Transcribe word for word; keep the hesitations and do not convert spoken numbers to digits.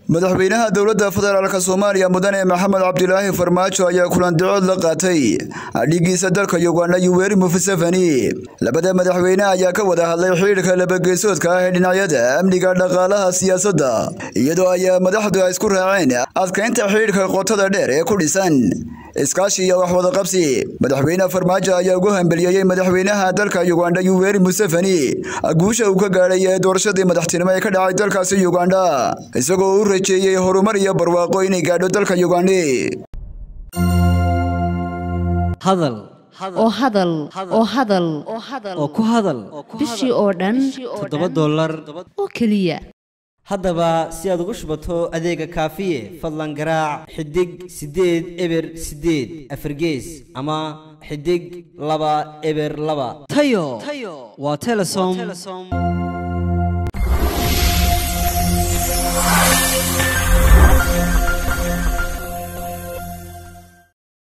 madaxweynaha dowladda federaalka Soomaaliya mudane Maxamed Cabdilaahi Farmaajo ayaa kulan ducood la qaatay dhigiisa dalka Uganda Yoweri Museveni labada madaxweyne ayaa ka wada hadlay xiriirka labageesoodka ah ee dhinacyada amniga dhaqaalaha siyaasadda iyadoo ay madaxdu isku raaceen adkeynta xiriirka qotada dheer ee ku dhisan iskaashi iyo wax wada qabsi madaxweyne Farmaajo ayaa ugu hambalyeeyay madaxweynaha dalka Uganda Yoweri Museveni guusha uu ka gaaray doorashadii madaxtinimo ee ka dhacay dalkaasi Uganda isagoo uu rajeeyay horumar iyo barwaaqo inay gaadho dalka Uganda hadal oo hadal oo hadal oo ku hadal bishii oo dhan toddoba dollar oo kaliya haddaba si aad ugu shubato adeega kaafiye fadlan garaac xidig sideed eber sideed afargees ama xidig laba eber laba tayo waa Telesom